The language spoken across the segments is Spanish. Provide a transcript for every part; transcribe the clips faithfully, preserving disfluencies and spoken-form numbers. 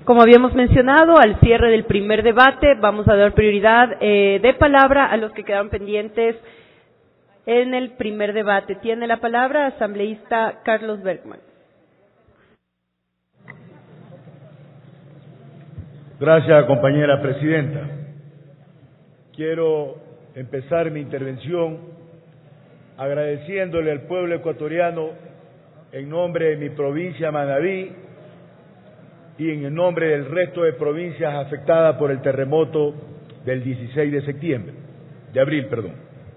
Como habíamos mencionado, al cierre del primer debate vamos a dar prioridad eh, de palabra a los que quedan pendientes en el primer debate. Tiene la palabra asambleísta Carlos Bergman. Gracias, compañera presidenta. Quiero empezar mi intervención agradeciéndole al pueblo ecuatoriano en nombre de mi provincia Manabí y en el nombre del resto de provincias afectadas por el terremoto del dieciséis de septiembre, de abril, perdón.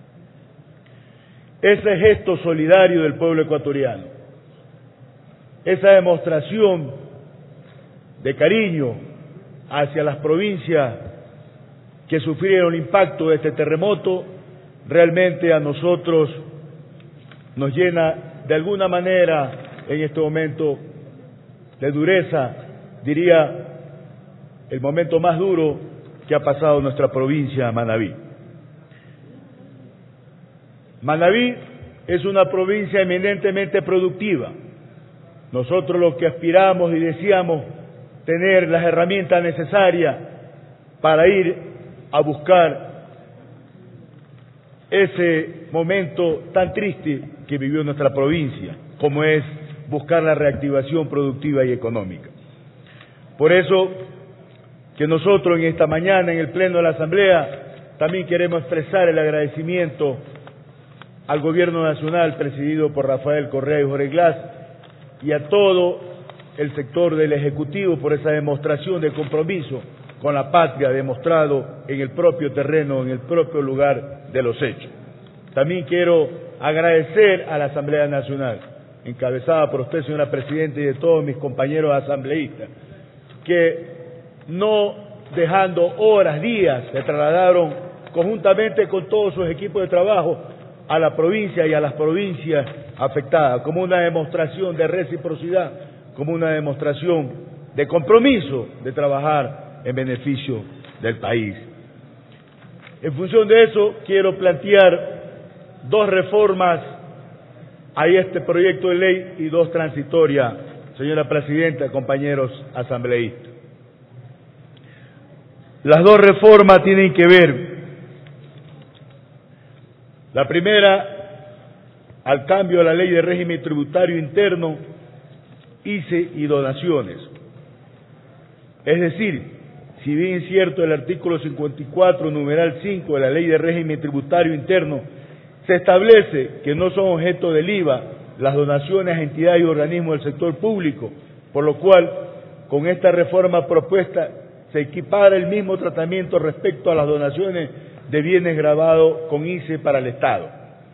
Ese gesto solidario del pueblo ecuatoriano, esa demostración de cariño hacia las provincias que sufrieron el impacto de este terremoto, realmente a nosotros nos llena de alguna manera en este momento de dureza, diría, el momento más duro que ha pasado nuestra provincia, Manabí. Manabí es una provincia eminentemente productiva. Nosotros lo que aspiramos y deseamos tener las herramientas necesarias para ir a buscar ese momento tan triste que vivió nuestra provincia, como es buscar la reactivación productiva y económica. Por eso que nosotros en esta mañana en el Pleno de la Asamblea también queremos expresar el agradecimiento al Gobierno Nacional presidido por Rafael Correa y Jorge Glass y a todo el sector del Ejecutivo por esa demostración de compromiso con la patria demostrado en el propio terreno, en el propio lugar de los hechos. También quiero agradecer a la Asamblea Nacional, encabezada por usted, señora Presidenta, y de todos mis compañeros asambleístas, que no dejando horas, días, se trasladaron conjuntamente con todos sus equipos de trabajo a la provincia y a las provincias afectadas, como una demostración de reciprocidad, como una demostración de compromiso de trabajar en beneficio del país. En función de eso, quiero plantear dos reformas a este proyecto de ley y dos transitorias, señora Presidenta, compañeros asambleístas. Las dos reformas tienen que ver, la primera, al cambio a la ley de régimen tributario interno, I C E y donaciones. Es decir, si bien es cierto el artículo cincuenta y cuatro, numeral cinco de la ley de régimen tributario interno, se establece que no son objeto del I V A las donaciones a entidades y organismos del sector público, por lo cual, con esta reforma propuesta, se equipara el mismo tratamiento respecto a las donaciones de bienes gravados con I C E para el Estado.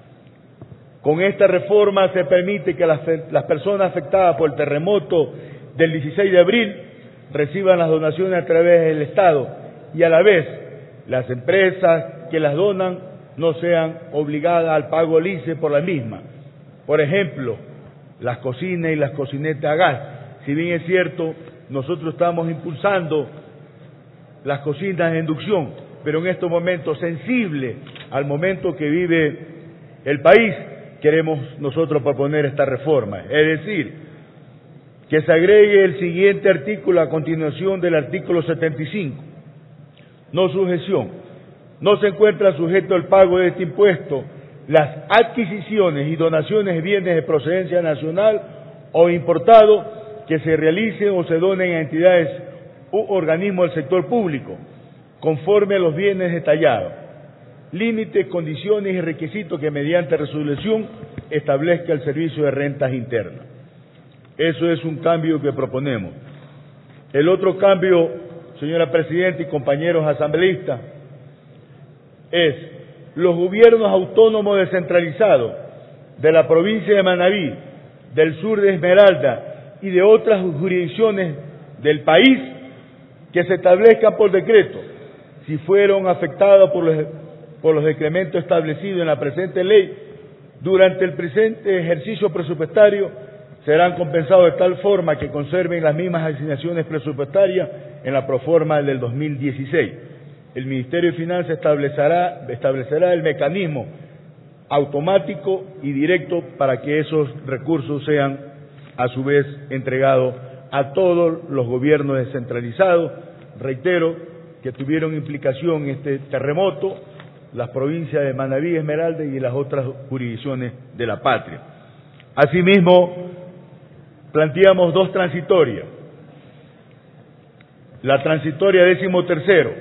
Con esta reforma se permite que las, las personas afectadas por el terremoto del dieciséis de abril reciban las donaciones a través del Estado y a la vez las empresas que las donan no sean obligadas al pago del I C E por la misma. Por ejemplo, las cocinas y las cocinetas a gas. Si bien es cierto, nosotros estamos impulsando las cocinas de inducción, pero en estos momentos sensibles al momento que vive el país, queremos nosotros proponer esta reforma. Es decir, que se agregue el siguiente artículo a continuación del artículo setenta y cinco. No sujeción. No se encuentra sujeto al pago de este impuesto las adquisiciones y donaciones de bienes de procedencia nacional o importado que se realicen o se donen a entidades u organismos del sector público, conforme a los bienes detallados, límites, condiciones y requisitos que mediante resolución establezca el Servicio de Rentas Internas. Eso es un cambio que proponemos. El otro cambio, señora Presidenta y compañeros asambleístas, es los gobiernos autónomos descentralizados de la provincia de Manabí, del sur de Esmeralda y de otras jurisdicciones del país que se establezcan por decreto, si fueron afectados por los, por los decrementos establecidos en la presente ley, durante el presente ejercicio presupuestario serán compensados de tal forma que conserven las mismas asignaciones presupuestarias en la proforma del dos mil dieciséis. El Ministerio de Finanzas establecerá, establecerá el mecanismo automático y directo para que esos recursos sean a su vez entregados a todos los gobiernos descentralizados, reitero, que tuvieron implicación en este terremoto, las provincias de Manabí, Esmeralda y las otras jurisdicciones de la patria. Asimismo, planteamos dos transitorias. La transitoria décimo tercero,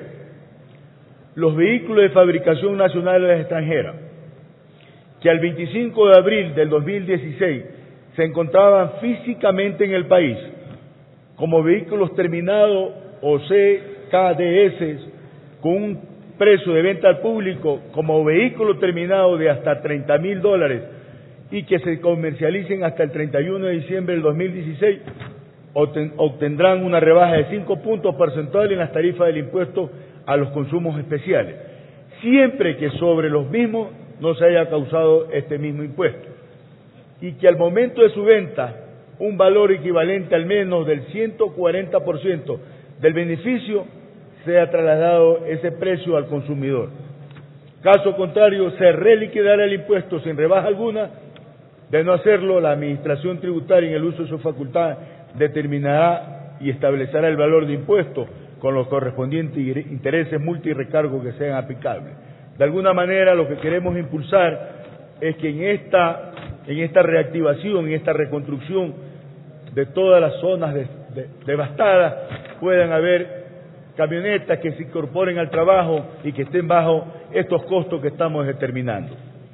los vehículos de fabricación nacional y extranjera, que al veinticinco de abril del dos mil dieciséis se encontraban físicamente en el país como vehículos terminados o C K D S con un precio de venta al público como vehículo terminado de hasta treinta mil dólares y que se comercialicen hasta el treinta y uno de diciembre del dos mil dieciséis, obtendrán una rebaja de cinco puntos porcentuales en las tarifas del impuesto a los consumos especiales, siempre que sobre los mismos no se haya causado este mismo impuesto, y que al momento de su venta un valor equivalente al menos del ciento cuarenta por ciento del beneficio sea trasladado ese precio al consumidor. Caso contrario, se reliquidará el impuesto sin rebaja alguna. De no hacerlo, la Administración Tributaria, en el uso de su facultad, determinará y establecerá el valor de impuesto con los correspondientes intereses, multa y recargos que sean aplicables. De alguna manera, lo que queremos impulsar es que en esta, en esta reactivación, en esta reconstrucción de todas las zonas de, de, devastadas, puedan haber camionetas que se incorporen al trabajo y que estén bajo estos costos que estamos determinando.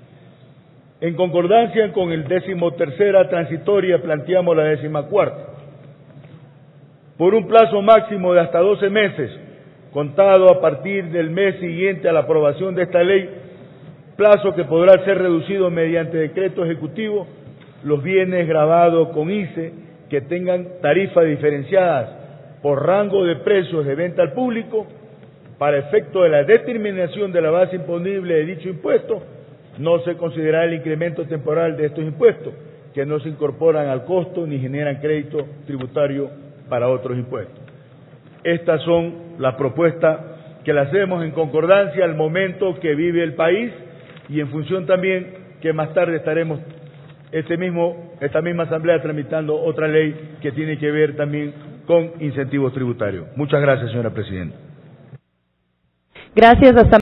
En concordancia con el décimo tercera transitoria, planteamos la décima cuarta. Por un plazo máximo de hasta doce meses, contado a partir del mes siguiente a la aprobación de esta ley, plazo que podrá ser reducido mediante decreto ejecutivo, los bienes grabados con I C E que tengan tarifas diferenciadas por rango de precios de venta al público, para efecto de la determinación de la base imponible de dicho impuesto, no se considerará el incremento temporal de estos impuestos, que no se incorporan al costo ni generan crédito tributario para otros impuestos. Estas son las propuestas que le hacemos en concordancia al momento que vive el país y en función también que más tarde estaremos este mismo, esta misma asamblea tramitando otra ley que tiene que ver también con incentivos tributarios. Muchas gracias, señora presidenta. Gracias. Hasta